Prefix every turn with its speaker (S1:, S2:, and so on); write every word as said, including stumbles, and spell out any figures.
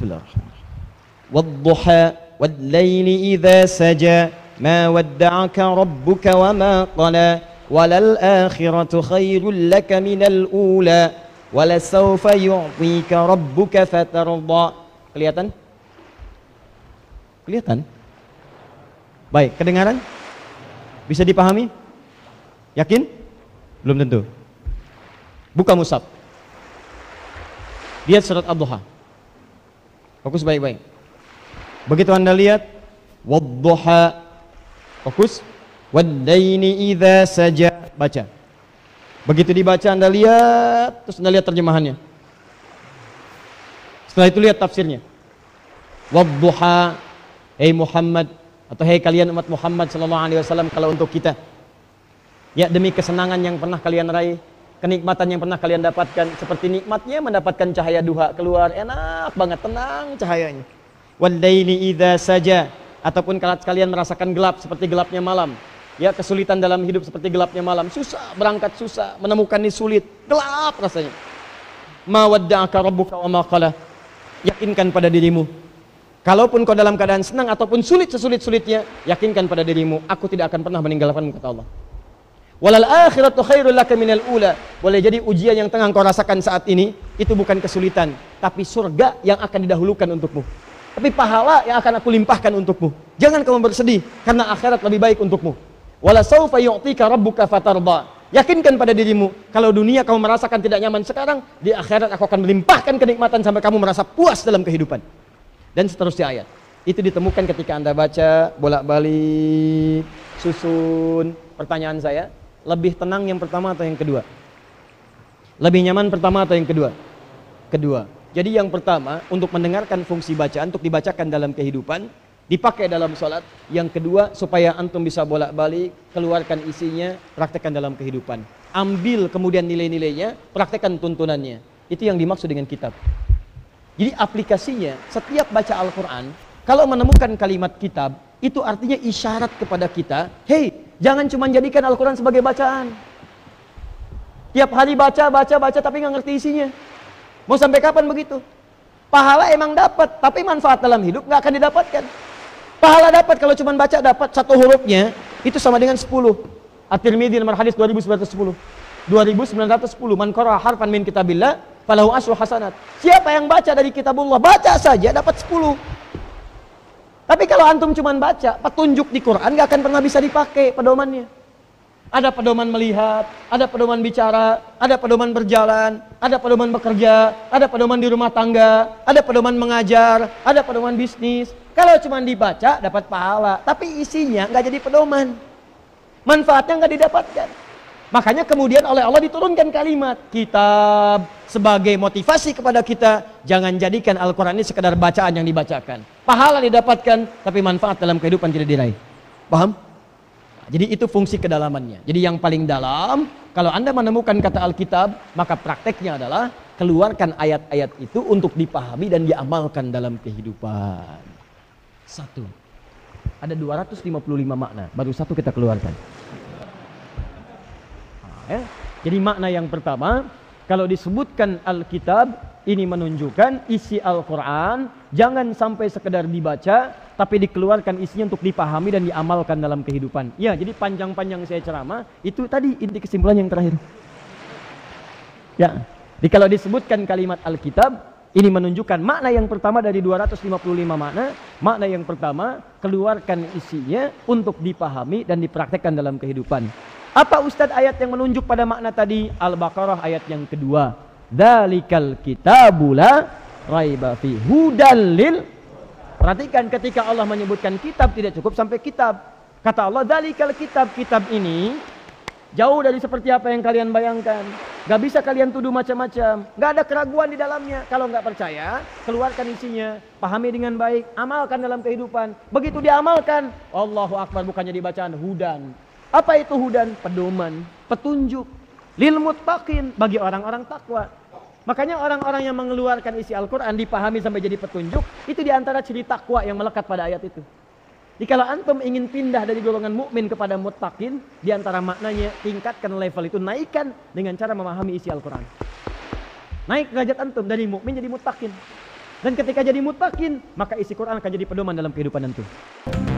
S1: Bismillahirrahmanirrahim. Wadduha wal-laili idza saja ma wadda'aka rabbuka wa ma qala walal akhiratu khairul laka minal ula walasawfa yu'tika rabbuka fatarda. Kelihatan? Kelihatan? Baik, kedengaran? Bisa dipahami? Yakin? Belum tentu. Buka mushaf. Lihat surat Ad-Duha. Fokus baik-baik. Begitu Anda lihat Wadduha, fokus. Wad-laili idza saja, baca. Begitu dibaca Anda lihat, terus Anda lihat terjemahannya. Setelah itu lihat tafsirnya. Wadduha, hei Muhammad, atau hei kalian umat Muhammad sallallahu alaihi wasallam, kalau untuk kita, ya demi kesenangan yang pernah kalian raih, kenikmatan yang pernah kalian dapatkan, seperti nikmatnya mendapatkan cahaya duha keluar, enak banget, tenang cahayanya. Wal-laili idza saja, ataupun kalau kalian merasakan gelap seperti gelapnya malam, ya kesulitan dalam hidup seperti gelapnya malam, susah berangkat, susah menemukan ini, sulit, gelap rasanya. Ma wadda'aka rabbuka wa ma qala, yakinkan pada dirimu, kalaupun kau dalam keadaan senang ataupun sulit sesulit-sulitnya, yakinkan pada dirimu, aku tidak akan pernah meninggalkanmu, kata Allah. Walal akhiratu khairul laka minal ula. Boleh jadi ujian yang tengah kau rasakan saat ini itu bukan kesulitan, tapi surga yang akan didahulukan untukmu. Tapi pahala yang akan aku limpahkan untukmu. Jangan kamu bersedih karena akhirat lebih baik untukmu. Wala saufa yu'tika rabbuka fatarda. Yakinkan pada dirimu, kalau dunia kamu merasakan tidak nyaman sekarang, di akhirat aku akan melimpahkan kenikmatan sampai kamu merasa puas dalam kehidupan. Dan seterusnya ayat. Itu ditemukan ketika Anda baca bolak-balik, susun. Pertanyaan saya, lebih tenang yang pertama atau yang kedua? Lebih nyaman pertama atau yang kedua? Kedua. Jadi yang pertama, untuk mendengarkan fungsi bacaan, untuk dibacakan dalam kehidupan, dipakai dalam sholat. Yang kedua, supaya antum bisa bolak-balik, keluarkan isinya, praktekkan dalam kehidupan. Ambil kemudian nilai-nilainya, praktekkan tuntunannya. Itu yang dimaksud dengan kitab. Jadi aplikasinya, setiap baca Al-Quran, kalau menemukan kalimat kitab, itu artinya isyarat kepada kita, hei, jangan cuma jadikan Al-Quran sebagai bacaan. Tiap hari baca, baca, baca, tapi nggak ngerti isinya. Mau sampai kapan begitu? Pahala emang dapat, tapi manfaat dalam hidup nggak akan didapatkan. Pahala dapat kalau cuma baca, dapat satu hurufnya itu sama dengan sepuluh. At-Tirmidzi nomor hadis dua ribu sembilan ratus sepuluh. dua ribu sembilan ratus sepuluh. Man qara'a harfan min kitabillah falahu asyru hasanat. Siapa yang baca dari kitabullah, baca saja dapat sepuluh. Tapi kalau antum cuma baca, petunjuk di Quran nggak akan pernah bisa dipakai pedomannya. Ada pedoman melihat, ada pedoman bicara, ada pedoman berjalan, ada pedoman bekerja, ada pedoman di rumah tangga, ada pedoman mengajar, ada pedoman bisnis. Kalau cuma dibaca dapat pahala, tapi isinya nggak jadi pedoman, manfaatnya nggak didapatkan. Makanya kemudian oleh Allah diturunkan kalimat kitab sebagai motivasi kepada kita, jangan jadikan Al-Quran ini sekedar bacaan yang dibacakan. Pahala didapatkan, tapi manfaat dalam kehidupan tidak diraih. Paham? Jadi itu fungsi kedalamannya. Jadi yang paling dalam, kalau Anda menemukan kata Alkitab, maka prakteknya adalah keluarkan ayat-ayat itu untuk dipahami dan diamalkan dalam kehidupan. Satu. Ada dua ratus lima puluh lima makna, baru satu kita keluarkan. Nah, ya. Jadi makna yang pertama, kalau disebutkan Alkitab, ini menunjukkan isi Al-Quran jangan sampai sekedar dibaca, tapi dikeluarkan isinya untuk dipahami dan diamalkan dalam kehidupan. Ya, jadi panjang-panjang saya ceramah, itu tadi inti kesimpulan yang terakhir. Ya, jadi kalau disebutkan kalimat Alkitab, ini menunjukkan makna yang pertama dari dua ratus lima puluh lima makna. Makna yang pertama, keluarkan isinya untuk dipahami dan dipraktekkan dalam kehidupan. Apa Ustadz ayat yang menunjuk pada makna tadi? Al-Baqarah ayat yang kedua. Dzalikal kitabu la raiba fi hudal lil. Perhatikan ketika Allah menyebutkan kitab tidak cukup sampai kitab. Kata Allah, dzalikal kitab, kitab ini jauh dari seperti apa yang kalian bayangkan. Gak bisa kalian tuduh macam-macam. Gak ada keraguan di dalamnya. Kalau gak percaya, keluarkan isinya, pahami dengan baik, amalkan dalam kehidupan. Begitu diamalkan, Allahu Akbar, bukannya dibacaan hudan. Apa itu hudan? Pedoman, petunjuk. Lil muttaqin, bagi orang-orang takwa. Makanya orang-orang yang mengeluarkan isi Al-Quran dipahami sampai jadi petunjuk, itu diantara ciri takwa yang melekat pada ayat itu. Jadi kalau antum ingin pindah dari golongan mukmin kepada muttaqin, diantara maknanya tingkatkan level itu, naikkan dengan cara memahami isi Al-Quran. Naik derajat antum dari mukmin jadi muttaqin. Dan ketika jadi muttaqin, maka isi Quran akan jadi pedoman dalam kehidupan nanti.